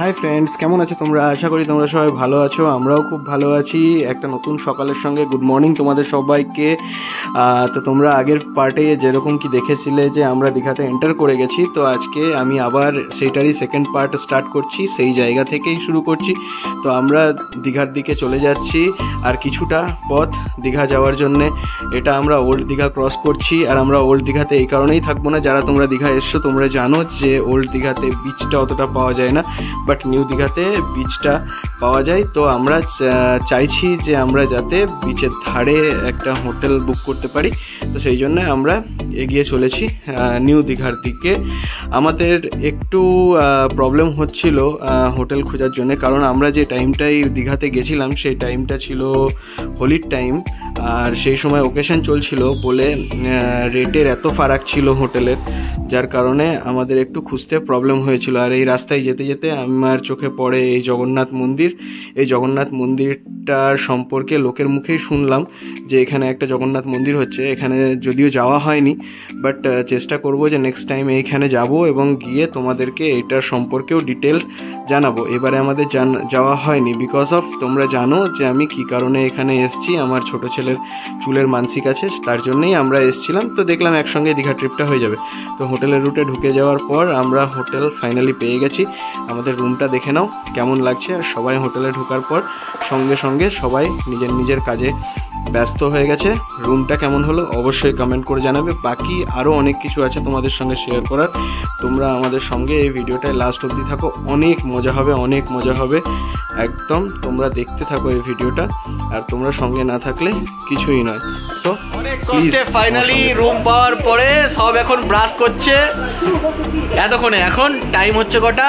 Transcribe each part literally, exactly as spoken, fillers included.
Hi friends, কেমন আছো তোমরা? আশা করি তোমরা সবাই ভালো আছো। আমরাও খুব ভালো আছি। একটা নতুন সকালের সঙ্গে গুড মর্নিং তোমাদের সবাইকে। তো তোমরা আগের পার্টে যেরকম কি দেখেছিলে যে আমরা দীঘাতে এন্টার করে গেছি, তো আজকে আমি আবার সেইটারই সেকেন্ড পার্ট স্টার্ট করছি, সেই জায়গা থেকেই শুরু করছি। তো আমরা দীঘার দিকে চলে যাচ্ছি, আর কিছুটা পথ দীঘা যাওয়ার জন্যে এটা আমরা ওল্ড দীঘা ক্রস করছি। আর আমরা ওল্ড দীঘাতে এই কারণেই থাকবো না, যারা তোমরা দীঘা এসছো তোমরা জানো যে ওল্ড দীঘাতে বিচটা অতটা পাওয়া যায় না, বাট নিউ দীঘাতে বিচটা পাওয়া যায়। তো আমরা চাইছি যে আমরা যাতে বিচের ধারে একটা হোটেল বুক করতে পারি, তো সেই জন্য আমরা এগিয়ে চলেছি নিউ দীঘার দিকে। আমাদের একটু প্রবলেম হচ্ছিল হোটেল খোঁজার জন্য, কারণ আমরা যে টাইমটাই দীঘাতে গেছিলাম সেই টাইমটা ছিল হোলির টাইম, আর সেই সময় ওকেশন চলছিল বলে রেটের এত ফারাক ছিল হোটেলের, যার কারণে আমাদের একটু খুঁজতে প্রবলেম হয়েছিল। আর এই রাস্তায় যেতে যেতে আমার চোখে পড়ে এই জগন্নাথ মন্দির। এই জগন্নাথ মন্দিরটার সম্পর্কে লোকের মুখেই শুনলাম যে এখানে একটা জগন্নাথ মন্দির হচ্ছে। এখানে যদিও যাওয়া হয়নি, বাট চেষ্টা করব যে নেক্সট টাইম এইখানে যাব এবং গিয়ে তোমাদেরকে এটার সম্পর্কেও ডিটেল জানাবো। এবারে আমাদের যাওয়া হয়নি বিকজ অফ, তোমরা জানো যে আমি কী কারণে এখানে এসেছি। আমার ছোট ছেলের চুলের মানসিক আছে, তার জন্যই আমরা এসেছিলাম। তো দেখলাম একসঙ্গে দীঘা ট্রিপটা হয়ে যাবে। তো হোটেলের রুটে ঢুকে যাওয়ার পর আমরা হোটেল ফাইনালি পেয়ে গেছি। আমাদের রুমটা দেখে নাও কেমন লাগছে। আর সবাই হোটেলে ঢোকার পর সঙ্গে সঙ্গে সবাই নিজের নিজের কাজে ব্যস্ত হয়ে গেছে। রুমটা কেমন হলো অবশ্যই কমেন্ট করে জানাবে। বাকি আরও অনেক কিছু আছে তোমাদের সঙ্গে শেয়ার করার। তোমরা আমাদের সঙ্গে এই ভিডিওটায় লাস্ট অবধি থাকো, অনেক মজা হবে, অনেক মজা হবে একদম। তোমরা দেখতে থাকো এই ভিডিওটা, আর তোমরা সঙ্গে না থাকলে কিছুই নয়। সো অনেক কষ্টে ফাইনালি রুম পাওয়ার পরে সব এখন ব্রাশ করছে এতক্ষণে। এখন টাইম হচ্ছে কটা?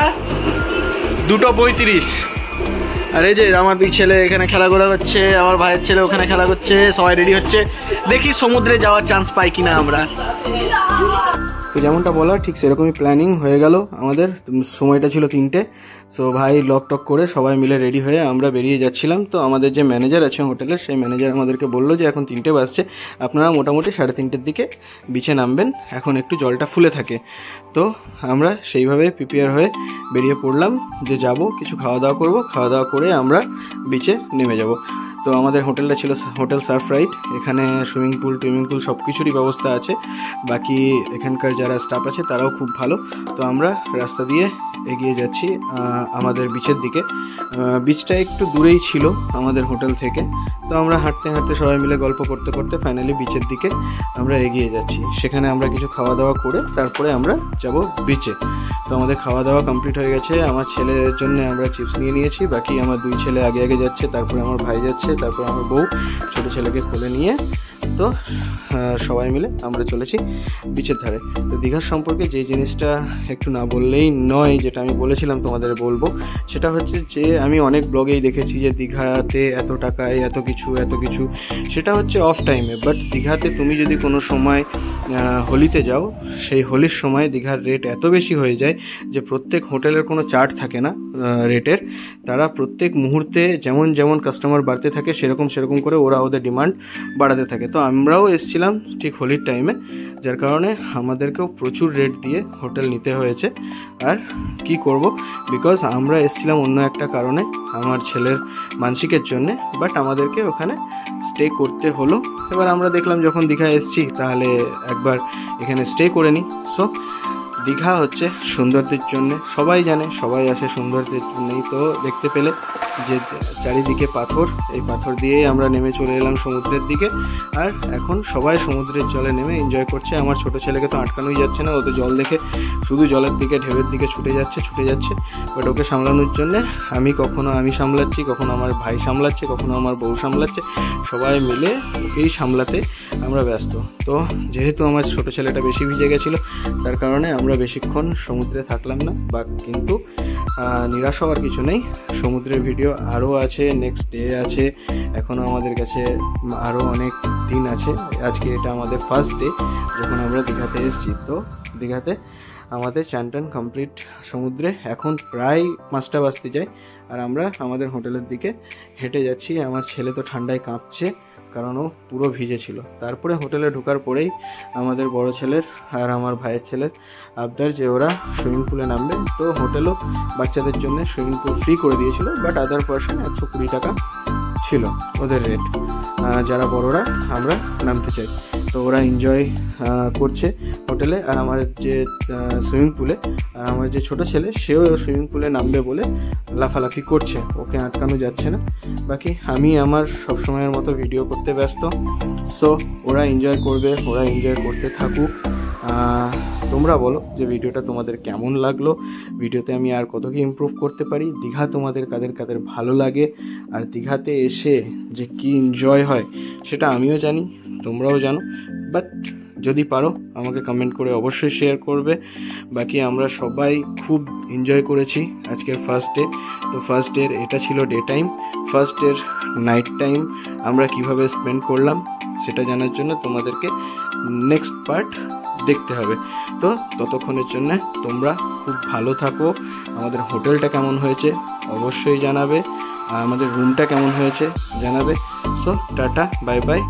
দুটো পঁয়ত্রিশ। আর এই যে আমার দুই ছেলে এখানে খেলা করা হচ্ছে, আমার ভাইয়ের ছেলে ওখানে খেলা করছে, সবাই রেডি হচ্ছে। দেখি সমুদ্রে যাওয়ার চান্স পাই কিনা আমরা। তো যেমনটা বলা ঠিক সেরকমই প্ল্যানিং হয়ে গেল আমাদের। সময়টা ছিল তিনটে। সো ভাই লক টক করে সবাই মিলে রেডি হয়ে আমরা বেরিয়ে যাচ্ছিলাম। তো আমাদের যে ম্যানেজার আছে হোটেলের, সেই ম্যানেজার আমাদেরকে বললো যে এখন তিনটে বাজছে, আপনারা মোটামুটি সাড়ে তিনটের দিকে বিচে নামবেন, এখন একটু জলটা ফুলে থাকে। তো আমরা সেইভাবে প্রিপেয়ার হয়ে বেরিয়ে পড়লাম যে যাব, কিছু খাওয়া দাওয়া করব, খাওয়া দাওয়া করে আমরা বিচে নেমে যাব। তো আমাদের হোটেলটা ছিল হোটেল সারফরাইট। এখানে সুইমিং পুল টুইমিং পুল সব কিছুরই ব্যবস্থা আছে। বাকি এখানকার যারা স্টাফ আছে তারাও খুব ভালো। তো আমরা রাস্তা দিয়ে এগিয়ে যাচ্ছি আমাদের বিচের দিকে। বিচটা একটু দূরেই ছিল আমাদের হোটেল থেকে। তো আমরা হাঁটতে হাঁটতে সবাই মিলে গল্প করতে করতে ফাইনালি বিচের দিকে আমরা এগিয়ে যাচ্ছি। সেখানে আমরা কিছু খাওয়া দাওয়া করে তারপরে আমরা যাব বিচে। তো আমাদের খাওয়া দাওয়া কমপ্লিট হয়ে গেছে। আমার ছেলের জন্য আমরা চিপস নিয়ে নিয়েছি। বাকি আমার দুই ছেলে আগে আগে যাচ্ছে, তারপরে আমার ভাই যাচ্ছে, তারপরে আমার বউ ছোটো ছেলেকে কোলে নিয়ে। তো সবাই মিলে আমরা চলেছি বিচের ধারে। তো দীঘার সম্পর্কে যে জিনিসটা একটু না বললেই নয়, যেটা আমি বলেছিলাম তোমাদের বলবো, সেটা হচ্ছে যে আমি অনেক ব্লগেই দেখেছি যে দীঘাতে এত টাকায় এত কিছু এত কিছু, সেটা হচ্ছে অফ টাইমে। বাট দীঘাতে তুমি যদি কোনো সময় হোলিতে যাও, সেই হোলির সময় দীঘার রেট এত বেশি হয়ে যায় যে প্রত্যেক হোটেলের কোনো চার্ট থাকে না রেটের। তারা প্রত্যেক মুহূর্তে যেমন যেমন কাস্টমার বাড়তে থাকে সেরকম সেরকম করে ওরা ওদের ডিমান্ড বাড়াতে থাকে। তো আমরাও এসেছিলাম ঠিক হোলির টাইমে, যার কারণে আমাদেরকেও প্রচুর রেট দিয়ে হোটেল নিতে হয়েছে। আর কি করব, বিকজ আমরা এসেছিলাম অন্য একটা কারণে, আমার ছেলের মানসিকের জন্যে, বাট আমাদেরকে ওখানে স্টে করতে হলো। এবার আমরা দেখলাম যখন দীঘায় এসেছি তাহলে একবার এখানে স্টে করে নিই। সো দীঘা হচ্ছে সৌন্দর্যের জন্যে, সবাই জানে, সবাই আসে সৌন্দর্যের জন্যেই। তো দেখতে পেলে যে চারিদিকে পাথর, এই পাথর দিয়েই আমরা নেমে চলে এলাম সমুদ্রের দিকে। আর এখন সবাই সমুদ্রের জলে নেমে এনজয় করছে। আমার ছোটো ছেলেকে তো আটকানোই যাচ্ছে না, ও তো জল দেখে শুধু জলের দিকে ঢেউয়ের দিকে ছুটে যাচ্ছে ছুটে যাচ্ছে বাট ওকে সামলানোর জন্যে আমি কখনো আমি সামলাচ্ছি, কখনো আমার ভাই সামলাচ্ছে, কখনো আমার বউ সামলাচ্ছে। সবাই মিলে ওকেই সামলাতে আমরা ব্যস্ত। তো যেহেতু আমার ছোটো ছেলেটা বেশি ভিজে গেছিলো, তার কারণে আমরা বেশিক্ষণ সমুদ্রে থাকলাম না। বা কিন্তু নিরাশ হওয়ার কিছু নেই, সমুদ্রের ভিডিও আরও আছে, নেক্সট ডে আছে, এখনও আমাদের কাছে আরও অনেক দিন আছে। আজকে এটা আমাদের ফার্স্ট ডে যখন আমরা দীঘাতে এসেছি। তো দীঘাতে আমাদের চান টান কমপ্লিট সমুদ্রে, এখন প্রায় পাঁচটা বাজতে যায়। আর আমরা আমাদের হোটেলের দিকে হেঁটে যাচ্ছি। আমার ছেলে তো ঠান্ডায় কাঁপছে, কারণ ও পুরো ভিজে ছিল। তারপরে হোটেলে ঢোকার পরেই আমাদের বড় ছেলের আর আমার ভাইয়ের ছেলের আবদার যে ওরা সুইমিং পুলে নামবে। তো হোটেলও বাচ্চাদের জন্য সুইমিং পুল ফ্রি করে দিয়েছিল, বাট আদার পার্সন একশো কুড়ি টাকা ছিল ওদের রেট, যারা বড়রা আমরা নামতে চাই। তো ওরা এনজয় করছে হোটেলে, আর আমার যে সুইমিং পুলে আর আমার যে ছোটো ছেলে সেও সুইমিং পুলে নামবে বলে লাফালাফি করছে, ওকে আটকানো যাচ্ছে না। বাকি আমি আমার সবসময়ের মতো ভিডিও করতে ব্যস্ত। সো ওরা এনজয় করবে, ওরা এনজয় করতে থাকুক। তোমরা বলো যে ভিডিওটা তোমাদের কেমন লাগলো, ভিডিওতে আমি আর কত কি ইমপ্রুভ করতে পারি, দীঘা তোমাদের কাদের কাদের ভালো লাগে, আর দীঘাতে এসে যে কি এনজয় হয় সেটা আমিও জানি, তোমরাও জানো। বাট যদি পারো আমাকে কমেন্ট করে অবশ্যই শেয়ার করবে। বাকি আমরা সবাই খুব এনজয় করেছি আজকের ফার্স্ট ডে। তো ফার্স্ট ডের এটা ছিল ডে টাইম, ফার্স্ট ডের নাইট টাইম আমরা কিভাবে স্পেন্ড করলাম সেটা জানার জন্য তোমাদেরকে নেক্সট পার্ট দেখতে হবে। তো ততক্ষণের জন্য তোমরা খুব ভালো থাকো। আমাদের হোটেলটা কেমন হয়েছে অবশ্যই জানাবে, আর আমাদের রুমটা কেমন হয়েছে জানাবে। So tata, bye by.